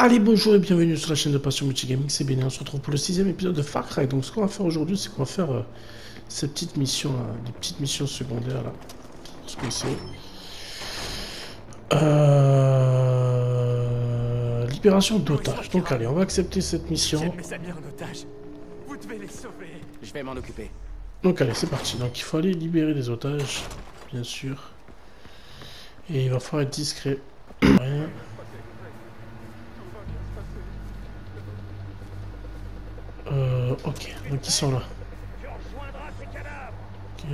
Allez, bonjour et bienvenue sur la chaîne de Passion Multigaming, c'est Béné, on se retrouve pour le 6ème épisode de Far Cry. Donc ce qu'on va faire aujourd'hui, c'est qu'on va faire ces petites missions, là, des petites missions secondaires là. Ce que c'est. Libération d'otages. Donc allez, on va accepter cette mission. Mes amis en otage. Vous devez les sauver. Je vais m'en occuper. Donc allez, c'est parti. Donc il faut aller libérer les otages, bien sûr. Et il va falloir être discret. Rien. Ok, donc ils sont là. Ok.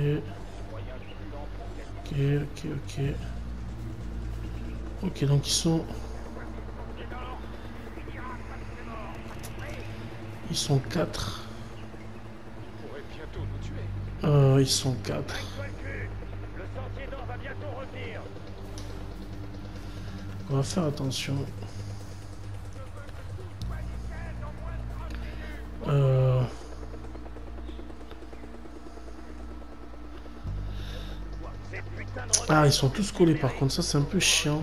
Ok. Ok, donc ils sont... Ils sont 4. Ils sont 4. On va faire attention. Ah, ils sont tous collés par contre, ça c'est un peu chiant.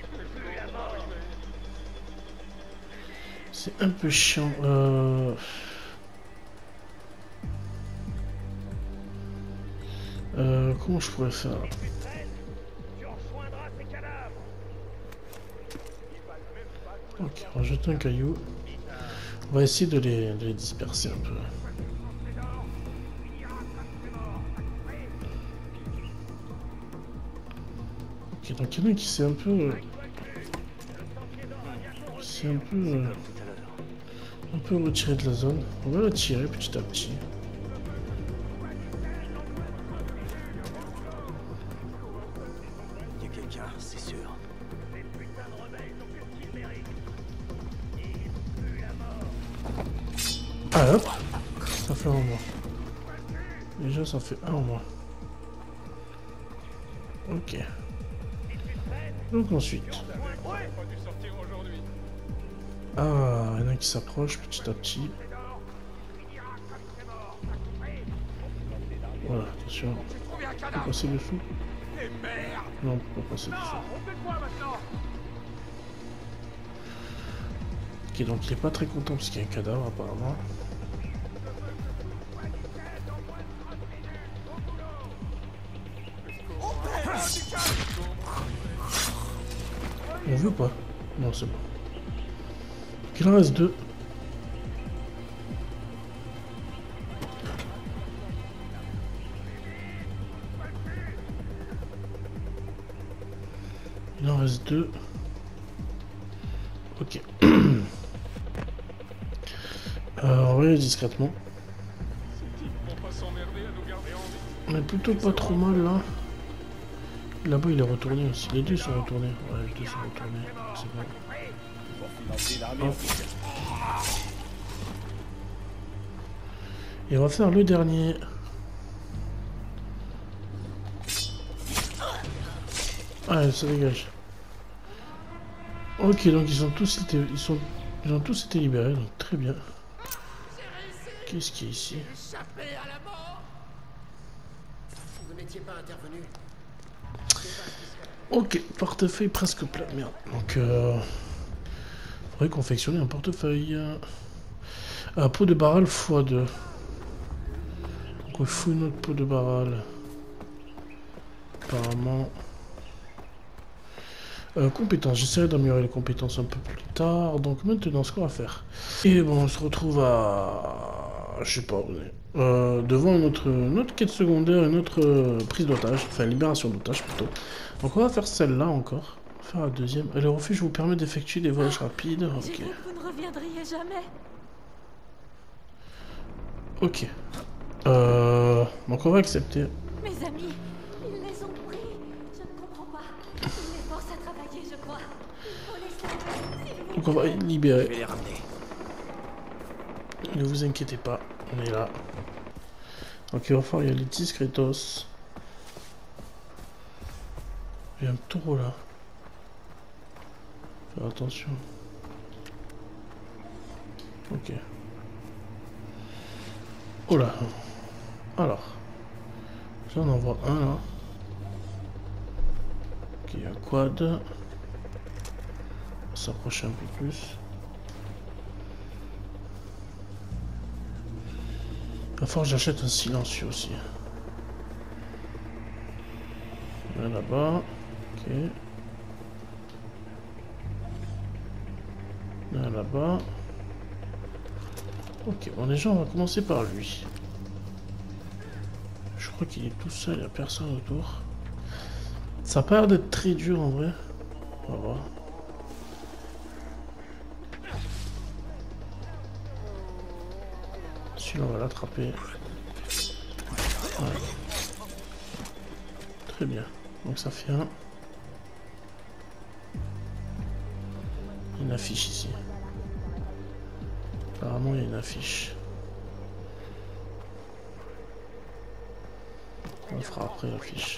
C'est un peu chiant. Comment je pourrais faire? Ok, on va jeter un caillou. On va essayer de les disperser un peu. Ok, donc il y en a qui s'est un peu... C'est un peu retiré de la zone. On va la tirer petit à petit. Il y a quelqu'un, c'est sûr. Ah hop, ça fait un en moins. Déjà ça fait un en moins. Ok. Donc ensuite. Ah, il y en a qui s'approchent petit à petit. Voilà, attention. On peut passer dessous. Non, on peut pas passer dessous. Ok, donc il est pas très content parce qu'il y a un cadavre apparemment. On veut pas? Non, c'est bon. Il en reste 2. Il en reste 2. Ok. On va y aller discrètement. On est plutôt pas trop mal là. Là-bas il est retourné aussi. Les deux sont retournés. Ouais, les deux sont retournés. C'est bon. Hop. Et on va faire le dernier. Ah, ça dégage. Ok, donc ils ont tous été libérés, donc très bien. Qu'est-ce qu'il y a ici? Ok, portefeuille presque plein, merde. Donc, faudrait confectionner un portefeuille. Peau de barrel x2. Donc on fout une autre peau de barrel. Apparemment. Compétences, j'essaierai d'améliorer les compétences un peu plus tard. Donc maintenant, ce qu'on va faire. Et bon, on se retrouve à... Je sais pas, devant notre quête secondaire, une autre prise d'otage. Enfin, libération d'otage plutôt. Donc on va faire celle-là encore. On va faire la deuxième. Le refuge vous permet d'effectuer des voyages rapides. Ok. J'ai cru que vous ne reviendriez jamais. Ok. Donc on va accepter. Mes amis, ils les ont pris. Je ne comprends pas. Ils les forcent à travailler, je crois. Il faut les sauver, s'il vous Donc on va les libérer. Je vais les ramener. Ne vous inquiétez pas, on est là. Donc il va falloir y aller discretos. Il y a un taureau là. Faire attention. Ok. Oh là. Alors. J'en envoie un là. Ok, un quad. On va s'approcher un peu plus. Il va falloir que j'achète un silencieux aussi. Là-bas. Ok. Là-bas. Ok, bon déjà on va commencer par lui. Je crois qu'il est tout seul, il n'y a personne autour. Ça a pas l'air d'être très dur en vrai. On va voir. Celui-là on va l'attraper. Ouais. Très bien. Donc ça fait un. Une affiche ici. Apparemment il y a une affiche. On le fera après l'affiche.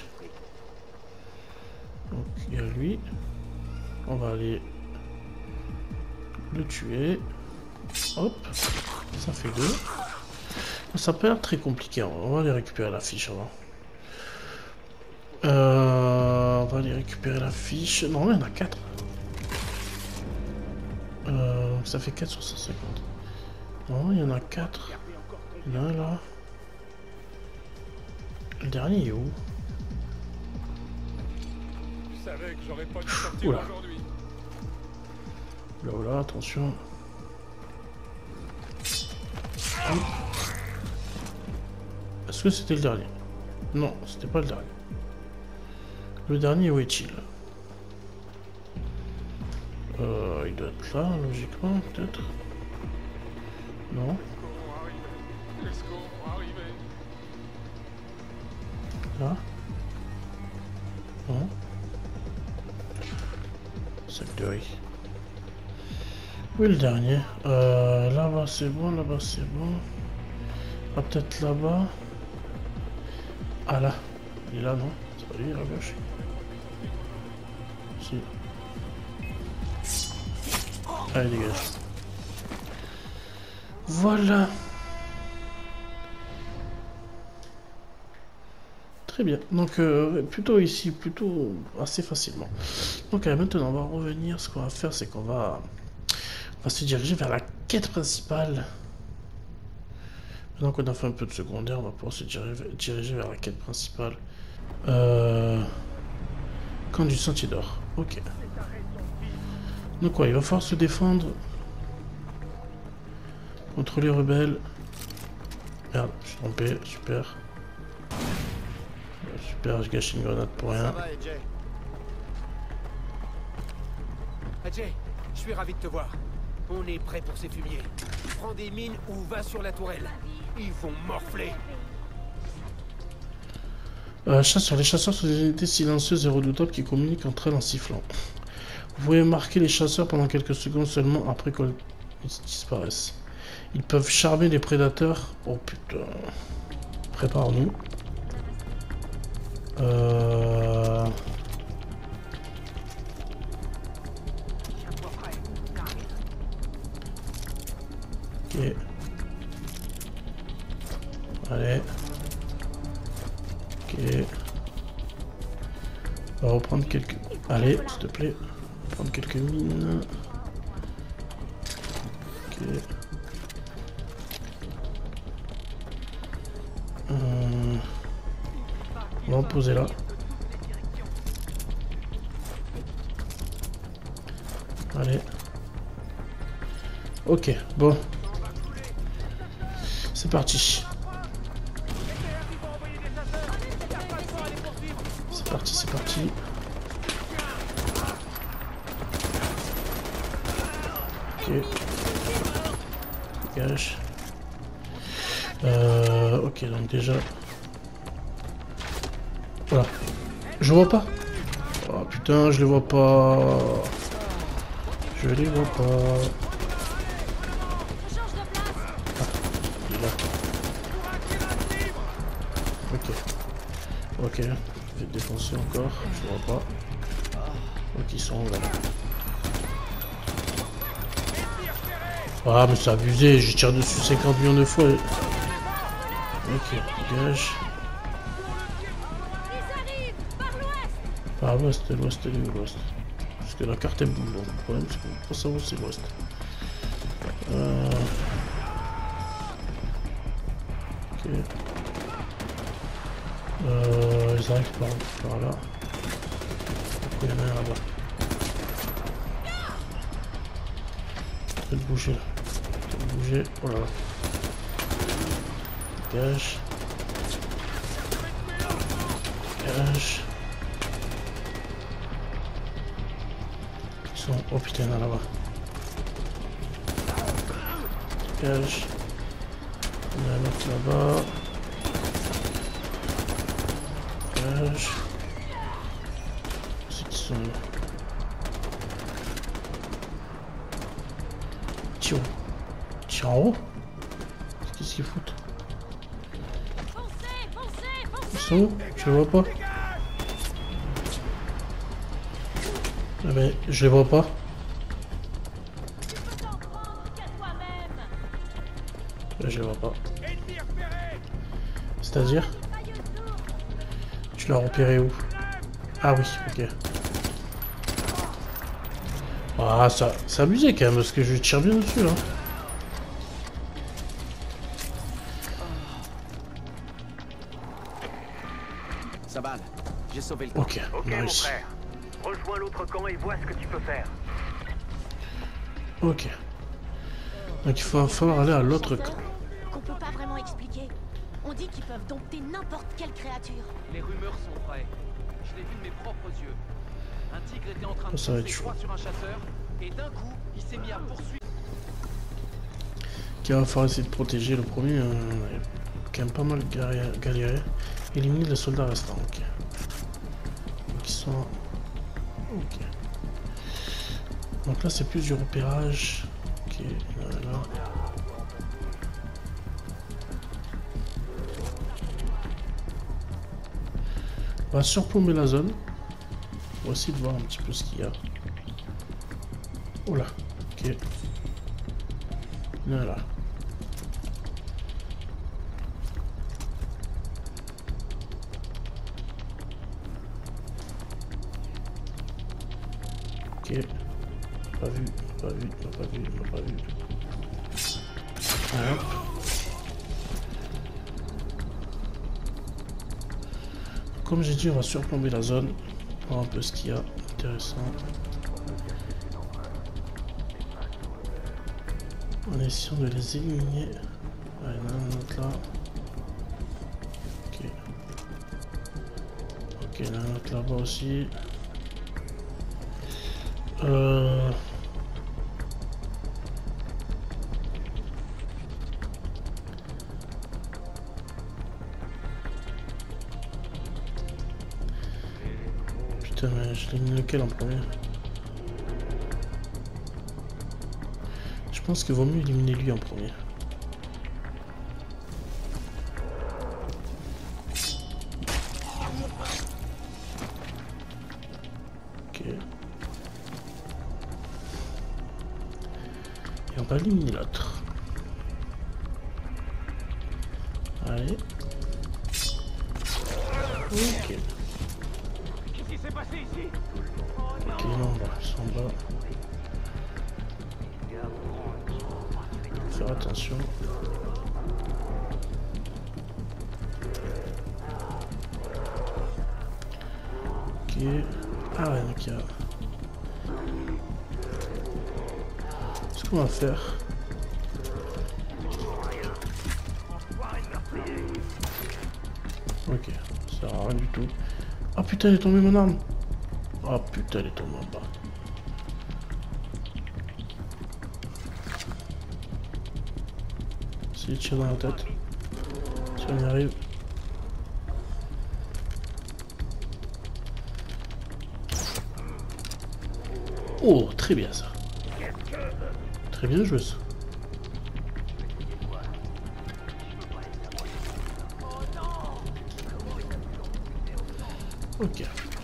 Donc il y a lui. On va aller le tuer. Hop. Ça fait 2. Ça peut être très compliqué. On va aller récupérer la fiche avant. On va aller récupérer la fiche. Non, il y en a 4. Ça fait 4 sur 150. Non, il y en a 4. Il y en a un là. Le dernier est où? Je savais que j'aurais pas dû sortir aujourd'hui. Là, là, attention. Est-ce que c'était le dernier? Non, c'était pas le dernier. Le dernier, où est-il? Il doit être là, logiquement, peut-être. Non. Les secours vont arriver. Là. Non. Sac de riz. Où est le dernier? Là-bas c'est bon, là-bas c'est bon. Ah, peut-être là-bas. Ah là. Il est là, non? C'est pas lui, à gauche. Si. Allez, dégage. Voilà. Très bien. Donc, plutôt ici, plutôt assez facilement. Donc, maintenant, on va revenir. Ce qu'on va faire, c'est qu'on va se diriger vers la quête principale. Maintenant qu'on a fait un peu de secondaire, on va pouvoir se diriger vers la quête principale. Camp du Sentier d'Or. Ok. Donc quoi, il va falloir se défendre contre les rebelles. Merde, je suis trompé, super. Super, je gâche une grenade pour rien. Ça va, AJ? AJ, je suis ravi de te voir. On est prêt pour ces fumiers. Prends des mines ou va sur la tourelle. Ils vont morfler. Chasseurs. Les chasseurs sont des unités silencieuses et redoutables qui communiquent entre elles en sifflant. Vous pouvez marquer les chasseurs pendant quelques secondes seulement après qu'ils disparaissent. Ils peuvent charmer les prédateurs. Oh putain. Prépare-nous. Ok. Allez. Ok. On va reprendre quelques... Allez, s'il te plaît. Prendre quelques mines. Ok. On va en poser là. Allez. Ok, bon. C'est parti. C'est parti, c'est parti. Ok. Dégage. Ok, donc déjà... Voilà. Je vois pas. Oh putain, je les vois pas. Je les vois pas. Ah, il est là. Ok. Ok. Je vais te défoncer encore. Je vois pas. Donc ils sont là. Ah mais c'est abusé, je tire dessus 50 millions de fois. Ok, dégage. Par l'ouest, l'ouest et l'ouest. Parce que la carte est boule, donc le problème c'est qu'on peut pas savoir où c'est l'ouest. Ok. Ils arrivent par là. Il y en a un là-bas. Peut-être bouger là. Peut-être bouger. Oh là là. Dégage. Dégage. Ils sont... Oh putain, il y en a là-bas. Dégage. Il y en a un autre là-bas. Dégage. C'est qui sont là? Tire. Tire en haut? Qu'est-ce qu'ils foutent? Ils sont où? Je les vois pas. Ah mais je les vois pas. Là, je les vois pas. C'est-à-dire? Tu l'as repéré où? Ah oui, ok. Ah, ça, c'est abusé quand même, parce que je tire bien dessus là. Sabal, j'ai sauvé le camp. Ok, Ok, mon nice. frère. Rejoins l'autre camp et vois ce que tu peux faire. Ok. Donc il va falloir aller à l'autre camp. Qu'on peut pas vraiment expliquer. On dit qu'ils peuvent dompter n'importe quelle créature. Les rumeurs sont vraies. Je l'ai vu de mes propres yeux. Un tigre était en train de Ça va être pousser chaud. droit sur un chasseur, et d'un coup, il s'est mis à poursuivre. Qu'il va falloir essayer de protéger. Le premier, il a quand même pas mal galéré. Éliminer les soldats restants, ok. Donc ils sont... Ok. Donc là c'est plus du repérage. Ok, là. On va surplomber la zone. On va essayer de voir un petit peu ce qu'il y a. Oh là, ok. Là. Ok. Pas vu. Hop. Comme j'ai dit, on va surplomber la zone. Voir un peu ce qu'il y a intéressant. En essayant de les éliminer. Ouais, il y en a un autre là. Ok. Ok, il y en a un autre là-bas aussi. Putain, mais je l'ai mis lequel en premier? Je pense qu'il vaut mieux éliminer lui en premier. Ok. Et on va éliminer l'autre. Allez. Ok. Qu'est-ce qui s'est passé ici? Ok, non, bah, ils sont en bas. Faire attention. Ok. Ah ouais, donc il y a... Ce qu'on va faire... Ok, ça sert à rien du tout. Ah putain, il est tombé mon arme. Ah putain, il est tombé en bas. Si, il tire dans la tête. Si on y arrive. Oh, très bien ça. Très bien joué ça. Ok.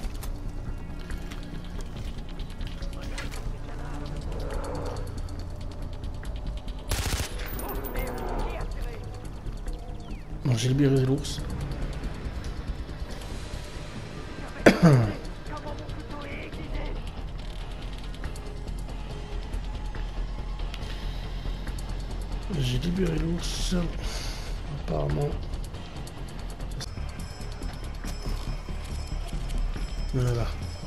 Bon, j'ai libéré l'ours. J'ai libéré l'ours. Apparemment. Voilà.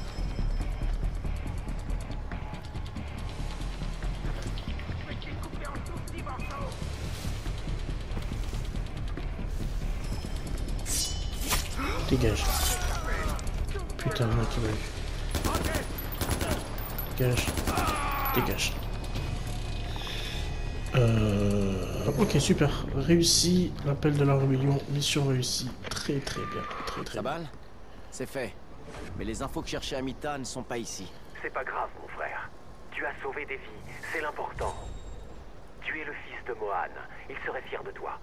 Dégage. Putain, le mec il m'a eu. Dégage. Dégage. Ok, super. Réussi. L'appel de la rébellion. Mission réussie. Très très bien. Très très bien. Sabal, c'est fait. Mais les infos que cherchait Amita ne sont pas ici. C'est pas grave, mon frère. Tu as sauvé des vies, c'est l'important. Tu es le fils de Mohan. Il serait fier de toi.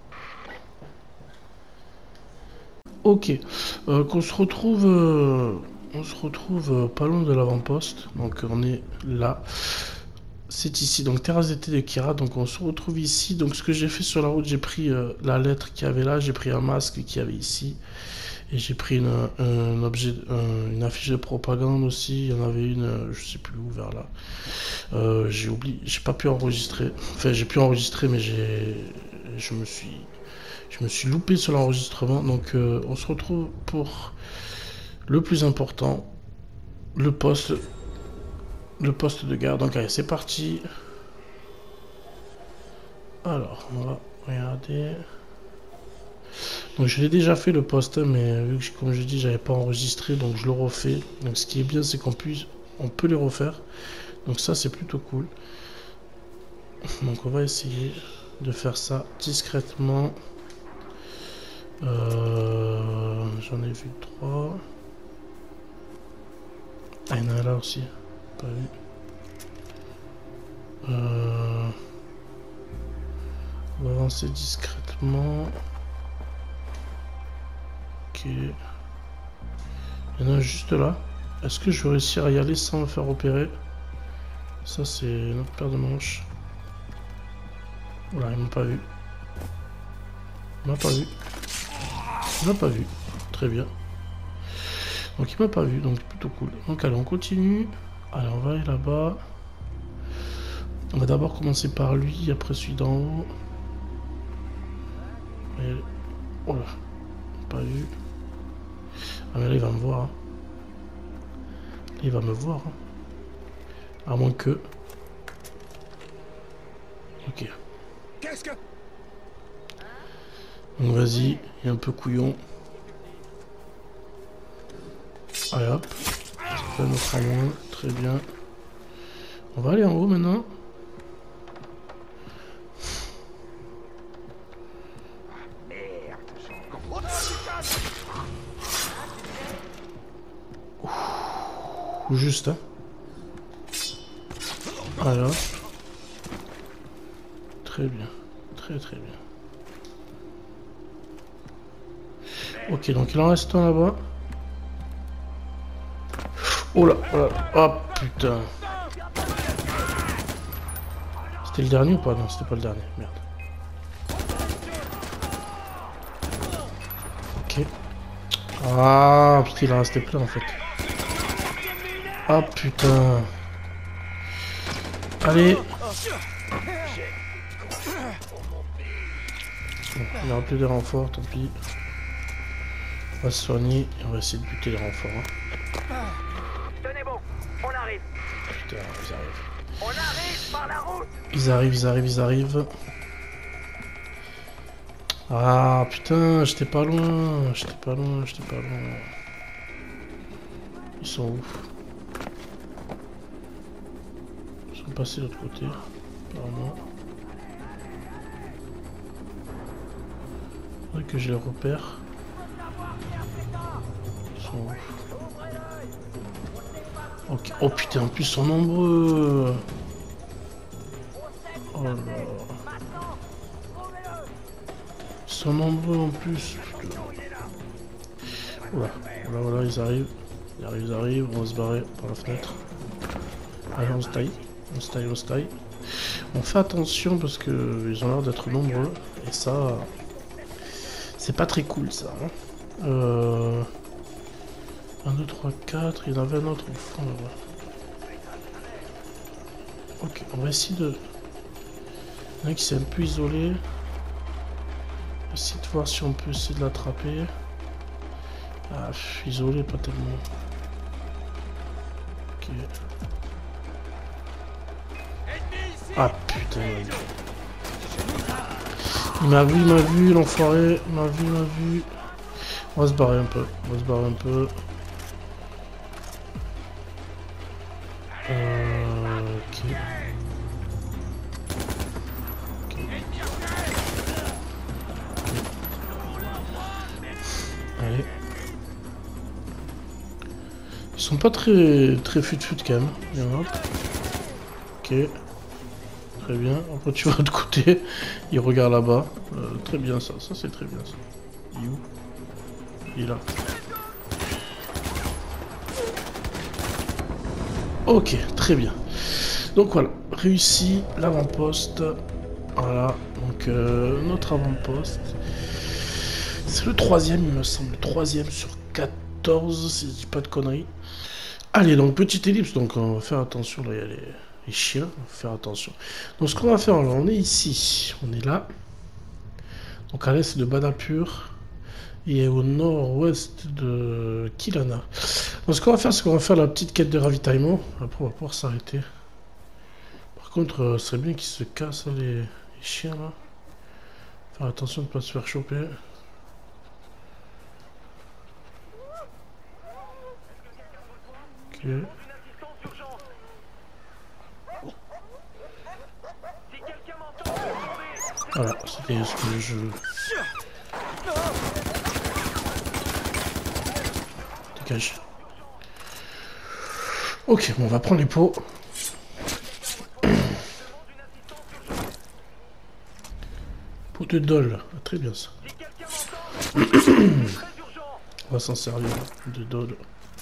Ok. Qu'on se retrouve... on se retrouve pas loin de l'avant-poste. Donc on est là. C'est ici, donc terrasse d'été de Kyrat. Donc on se retrouve ici. Donc ce que j'ai fait sur la route, j'ai pris la lettre qu'il y avait là. J'ai pris un masque qu'il y avait ici. Et j'ai pris une affiche de propagande aussi. Il y en avait une, je sais plus où, vers là. J'ai oublié, j'ai pas pu enregistrer. Enfin, j'ai pu enregistrer, mais je me suis loupé sur l'enregistrement. Donc, on se retrouve pour le plus important, le poste de garde. Donc, allez, c'est parti. Alors, on va regarder. Donc je l'ai déjà fait le poste, mais vu que comme je dis j'avais pas enregistré, donc je le refais. Donc ce qui est bien c'est qu'on peut les refaire. Donc ça c'est plutôt cool. Donc on va essayer de faire ça discrètement. J'en ai vu 3. Ah, il y en a là aussi. Pas vu. On va avancer discrètement. Ok. Il y en a juste là. Est-ce que je vais réussir à y aller sans me faire opérer? Ça c'est notre paire de manches. Voilà, ils m'ont pas vu. Il m'a pas vu. Il m'a pas vu. Très bien. Donc il m'a pas vu, donc plutôt cool. Donc allez, on continue. Allez, on va aller là-bas. On va d'abord commencer par lui, après celui d'en haut. Et... oh là. Pas vu. Ah mais là il va me voir. Hein. Là, il va me voir. Hein. À moins que... ok. Qu'est-ce que... donc vas-y, il est un peu couillon. Allez hop. Ça fait un autre à moins. Très bien. On va aller en haut maintenant. Ouh, juste hein. Alors. Très bien. Très très bien. Ok, donc il en reste un là-bas. Oh là, oh là, oh putain. C'était le dernier ou pas? Non, c'était pas le dernier, merde. Ok. Ah putain, il en restait plein en fait. Ah putain. Allez. Bon, il n'y aura plus de renforts, tant pis. On va se soigner et on va essayer de buter les renforts. Hein. Tenez bon, on arrive. Putain, ils arrivent. On arrive par la route. Ils arrivent. Ah putain, j'étais pas loin. Ils sont où? Ils sont passés de l'autre côté, apparemment. Faudrait que je les repère. Ils sont où? Ok. Oh putain, en plus ils sont nombreux. Oh là. Ils sont nombreux en plus. Putain. Oula, voilà, ils arrivent. Ils arrivent, on va se barrer par la fenêtre. Allez, on se taille. On fait attention parce que ils ont l'air d'être nombreux. Et ça, c'est pas très cool ça. Hein. 1, 2, 3, 4, il y en avait un autre au fond là-bas. Ok, on va essayer de... Il y en a qui s'est un peu isolé. Essayer de voir si on peut essayer de l'attraper. Ah, isolé, pas tellement. Ok. Ah putain. Il m'a vu, l'enfoiré. Il m'a vu. On va se barrer un peu. Ok. Allez. Ils sont pas très fut-fut quand même. Bien hop. Ok. Très bien. Après tu vas de côté. Il regarde là-bas. Très bien ça. Ça c'est très bien ça. Il est où? Il est là. Ok, très bien. Donc voilà. Réussi l'avant-poste. Voilà. Donc notre avant-poste. C'est le 3e il me semble. Le 3e sur 14 si je dis pas de conneries. Allez, donc petite ellipse, donc on va faire attention, là il y a les chiens, on va faire attention. Donc ce qu'on va faire, là, on est ici, on est là. Donc à l'est de Badapur et au nord-ouest de Kilana. Donc ce qu'on va faire, c'est qu'on va faire la petite quête de ravitaillement. Après on va pouvoir s'arrêter. Par contre, ce serait bien qu'ils se cassent les chiens là. Faire attention de ne pas se faire choper. Ok. Voilà, c'était ce que je... Dégage. Ok, bon, on va prendre les pots. Pot de dol, ah, très bien ça. On va s'en servir de dol.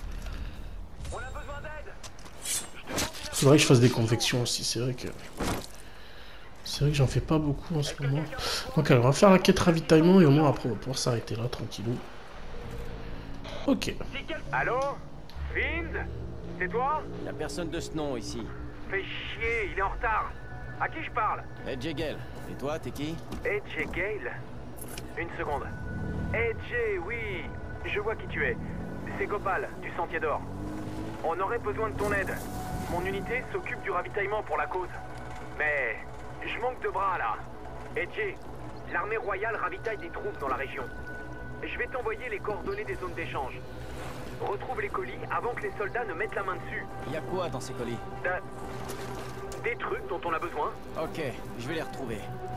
C'est vrai que je fasse des convections aussi, c'est vrai que j'en fais pas beaucoup en ce moment. Donc alors, on va faire la quête ravitaillement et au moins après on va pouvoir s'arrêter là, tranquillou. Ok. Allô? Find? C'est toi? Y'a personne de ce nom ici. Fais chier, il est en retard. À qui je parle? Edge Gale. Et toi, t'es qui? Edge Gale? Une seconde. Edge, oui. Je vois qui tu es. C'est Gopal, du Sentier d'Or. On aurait besoin de ton aide. Mon unité s'occupe du ravitaillement pour la cause. Mais je manque de bras là. Edge, l'armée royale ravitaille des troupes dans la région. Je vais t'envoyer les coordonnées des zones d'échange. Retrouve les colis avant que les soldats ne mettent la main dessus. Y'a quoi dans ces colis? Des trucs dont on a besoin. Ok, je vais les retrouver.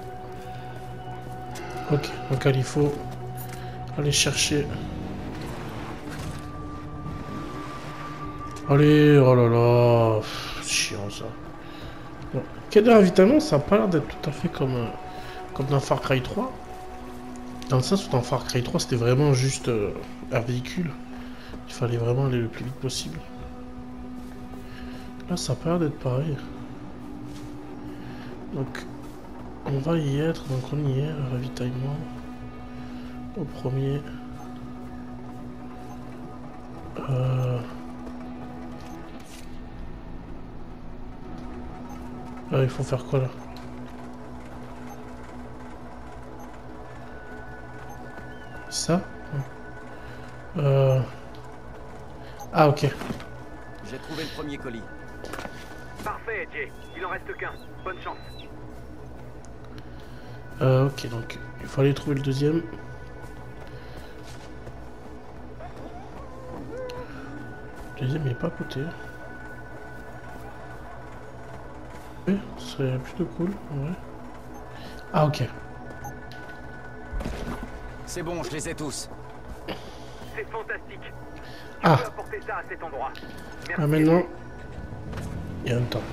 Ok, donc il faut aller chercher. Allez, oh là là, chiant ça. Bon, quête de ravitaillement, ça a pas l'air d'être tout à fait comme dans Far Cry 3. Dans le sens où dans Far Cry 3, c'était vraiment juste un véhicule. Il fallait vraiment aller le plus vite possible. Là, ça a pas l'air d'être pareil. Donc, on va y être. Donc, on y est, ravitaillement. Au premier. Il faut faire quoi là? Ça? Ah ok. J'ai trouvé le premier colis. Parfait, Edge. Il en reste qu'un. Bonne chance. Ok, donc il faut aller trouver le deuxième. Le deuxième il est pas à côté. Oui, ce serait plutôt cool, en vrai. Ah ok. C'est bon, je les ai tous. C'est fantastique. Ah. Tu peux apporter ça à cet endroit. Merci. Ah maintenant. Il y a un temps.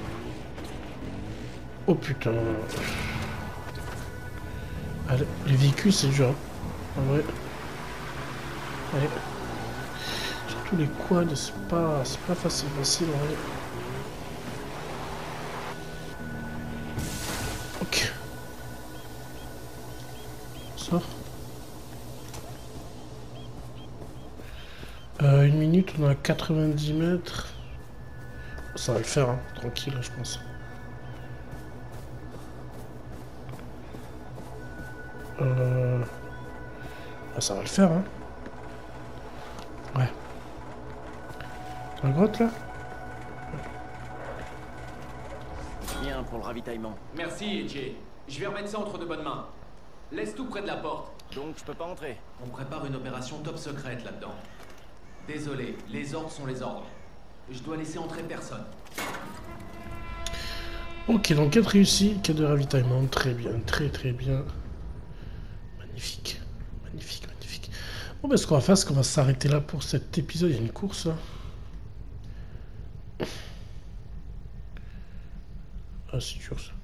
Oh putain. Allez, les véhicules c'est dur. En vrai. Allez. Surtout les quads, c'est pas facile en vrai. Ok. Sort. 1 minute, on a 90 mètres. Ça va le faire, hein. Tranquille, je pense. Ah, ça va le faire, hein. Ouais. La grotte, là? Bien pour le ravitaillement. Merci, AJ. Je vais remettre ça entre de bonnes mains. Laisse tout près de la porte. Donc je peux pas entrer. On prépare une opération top secrète là-dedans. Désolé, les ordres sont les ordres. Je dois laisser entrer personne. Ok, donc quête réussie, quête de ravitaillement, très bien, très bien. Magnifique, magnifique, magnifique. Bon, ben ce qu'on va faire, c'est qu'on va s'arrêter là pour cet épisode. Il y a une course là. Ah, c'est dur ça.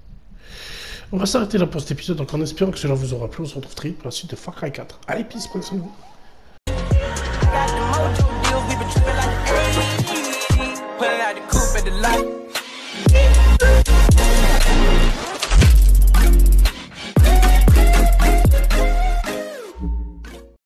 On va s'arrêter là pour cet épisode, donc en espérant que cela vous aura plu, on se retrouve très vite pour la suite de Far Cry 4. Allez, peace, prenez soin de vous.